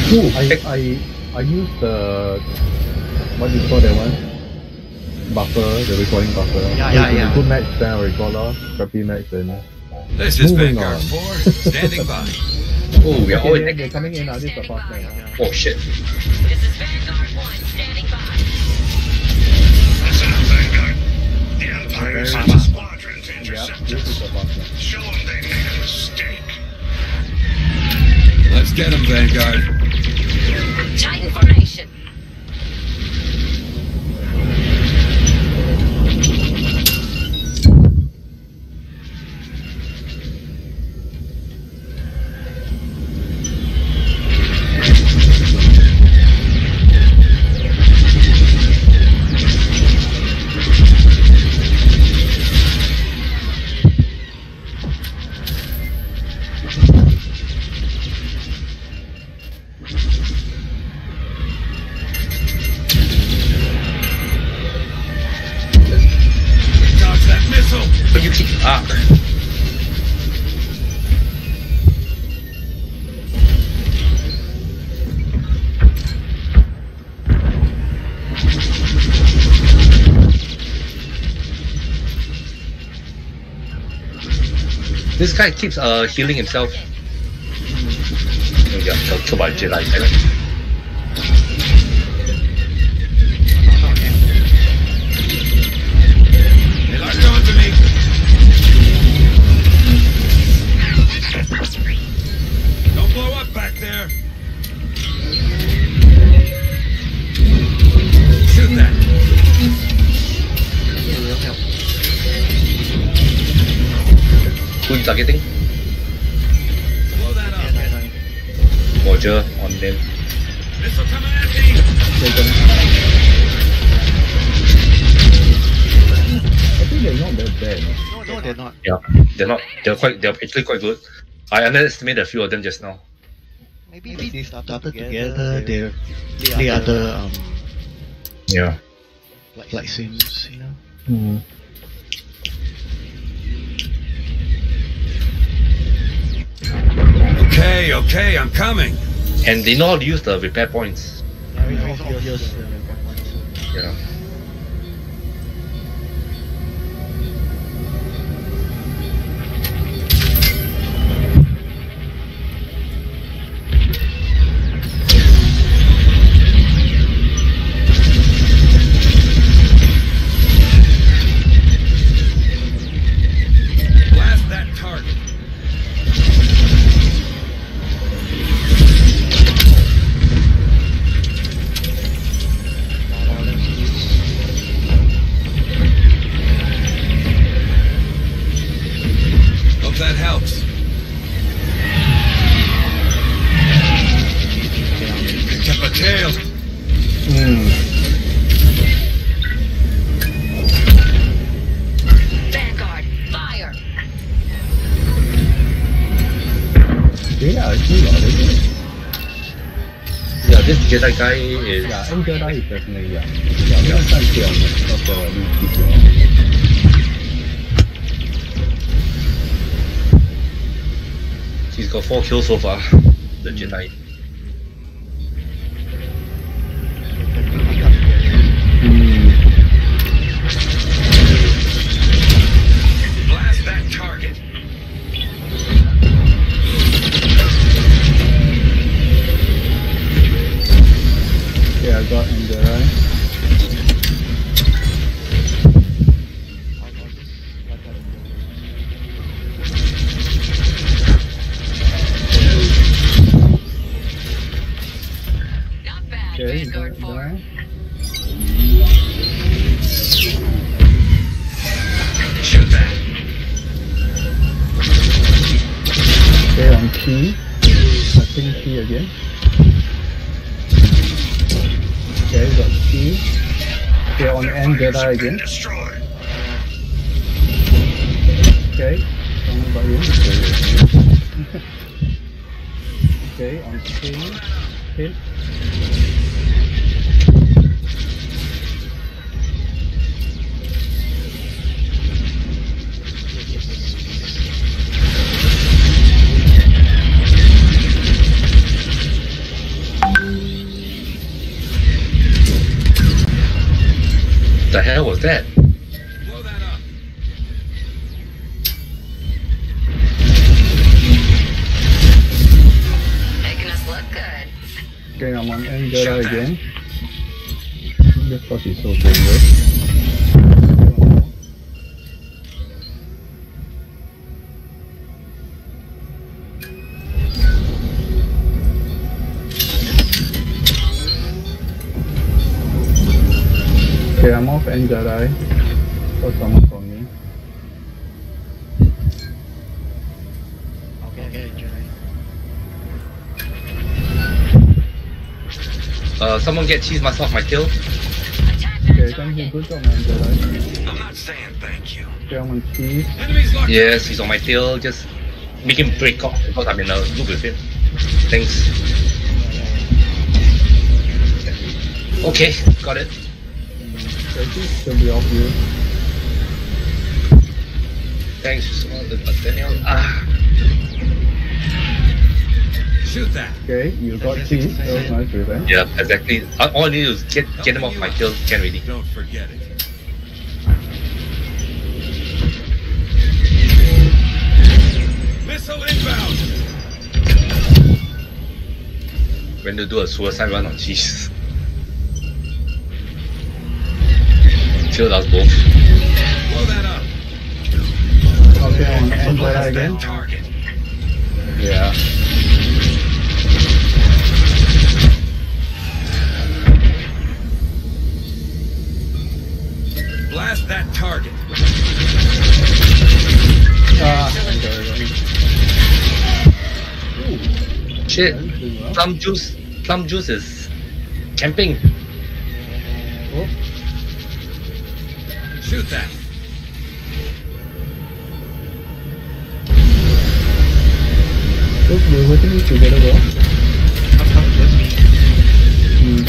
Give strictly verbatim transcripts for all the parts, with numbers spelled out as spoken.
Ooh, I, I, I use the, what do you call that one? Buffer, the recording buffer. Yeah, so yeah, yeah. Good match, then I record off, crappy match, then This is moving Vanguard on. four, standing by. Oh, we are all Okay, in they're, neck. they're coming in now, this is the fast match. Oh shit. This is Vanguard one, standing by. Listen up, Vanguard. The Empire sends a squadron to Yeah, intercept this is us. the fast match. Show them they made a mistake. Let's get him, Vanguard. Titan formation. Dodge that missile! But you keep ah. This guy keeps uh healing himself. Yeah, kill, kill by Jedi. They locked onto me. Don't blow up back there. Shoot that. Who you targeting? Blow that up. Roger on them. Missile coming at me. They're coming. I think they're not that bad, no? No, no, they're not. Yeah, they're not. They're quite. They're actually quite good. I underestimated a few of them just now. Maybe they started together, they play other um, Yeah. flight sims, you know. Hmm. Okay, okay, I'm coming. And they know how to use the repair points. Very obvious. Yeah. Blast that target. Hope that helps. Picked up a tail. Vanguard, fire. Yeah, actually, yeah, they're good. Yeah, this Jedi guy is. Yeah, Angel Jedi is definitely, yeah. Yeah, we don't try to stay on it, not for at least keep it on. He's got four kills so far. The Jedi. Blast that target. Yeah, I got Angel, right? Not bad, Okay, Vanguard got four. that. Shoot that. Okay, on T. I think T again. Okay, got T. Okay, on N Jedi again. Destroyed. Okay, coming by in. Okay, on K. Hit. The hell was that? Blow that up. Making us look good. Okay, I'm on End Jedi again. Just because he's so dangerous. Okay, I'm off End Jedi. Got someone from me. Okay, okay, Jedi. Uh, someone get cheese mask off my tail. Attack that Okay, thank you. target. Good job, man, Jedi. I'm not saying thank you. Okay, I'm on cheese. Enemies locked. Yes, he's on my tail. Just make him break off because I'm in a loop with him. Thanks. Okay, got it. Okay, cheese should be off you. Thanks, uh, Daniel. Ah, Shoot that. Okay, you got cheese. That was nice revenge. yeah, exactly. All all I need is get get him off my tail. Can really. Don't forget it. Missile inbound. When to do a suicide run on cheese. Killed us both. Blow that up. Okay, I'm on End Blast Jedi that again. target. Yeah. Blast that target. Ah, End Jedi. Shit. Doing well. Plum juice. Plum juice is camping. Oh, Shoot that. look, we're working together well. Come, come with me. Hmm.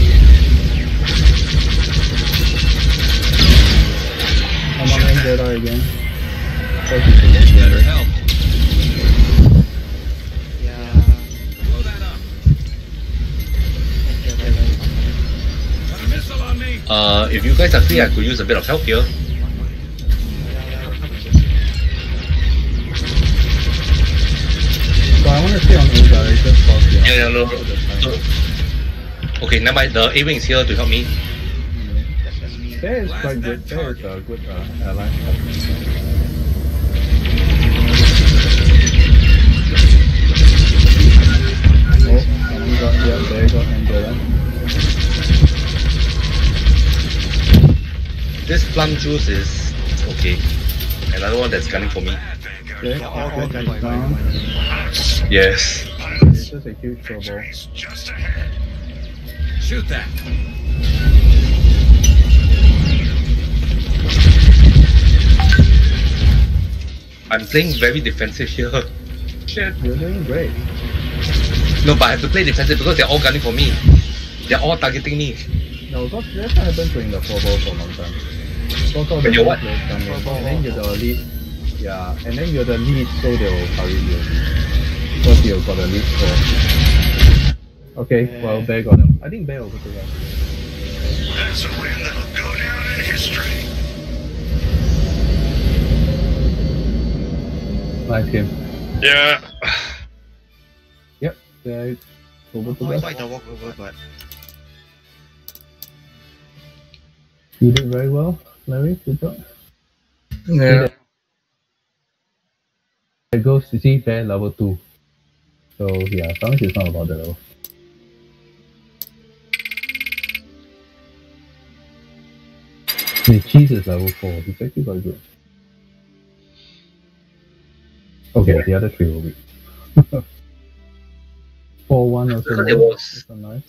I'm on End Jedi again. Hope you can get Better better. help. Yeah. Blow that up. Jedi. Got a missile on me. Uh, if you guys are free, I could use a bit of help here. So I want to stay on End Jedi just for the Yeah, yeah, no, no. no. Okay, never mind. The A-Wing is here to help me. Bear is quite good. Bear is a good uh, ally. Oh, someone got, yeah, Bear got End Jedi. This plum juice is okay. Another one that's gunning for me. Bad Vanguard. Okay, all all good, good guys. down. Yes. It's just a huge trouble. Journey's just ahead. Shoot that. I'm playing very defensive here. Shit. You're doing great. No, but I have to play defensive because they're all gunning for me. They're all targeting me. No, because that's what happened during the four ball for a long time. Because all the When you're what? players come in, and then you're the lead. Yeah, and then you're the lead, so they'll carry you. Because you've got the lead score. Okay, well, Bear got him. I think Bear will go to that. That's a win that'll go down in history. Nice game. Yeah. Yep, Bear over to Oh, I that. like the walkover, but You did very well, Larry. Good job. Yeah. It goes to see Bear level two. So yeah, sometimes it's not about the level. The cheese is level four. It's actually quite good. Okay, the other three will be. four one or Because so. it was That's a nice.